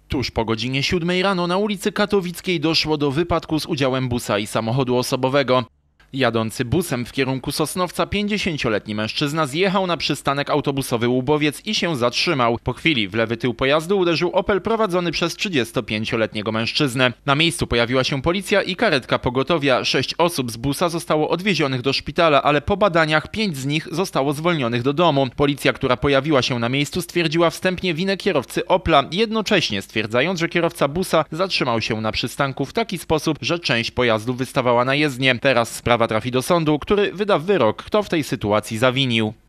Tuż po godzinie 7 rano na ulicy Katowickiej doszło do wypadku z udziałem busa i samochodu osobowego. Jadący busem w kierunku Sosnowca 50-letni mężczyzna zjechał na przystanek autobusowy Łubowiec i się zatrzymał. Po chwili w lewy tył pojazdu uderzył Opel prowadzony przez 35-letniego mężczyznę. Na miejscu pojawiła się policja i karetka pogotowia. 6 osób z busa zostało odwiezionych do szpitala, ale po badaniach 5 z nich zostało zwolnionych do domu. Policja, która pojawiła się na miejscu, stwierdziła wstępnie winę kierowcy Opla, jednocześnie stwierdzając, że kierowca busa zatrzymał się na przystanku w taki sposób, że część pojazdu wystawała na jezdnię. Teraz sprawa trafi do sądu, który wyda wyrok, kto w tej sytuacji zawinił.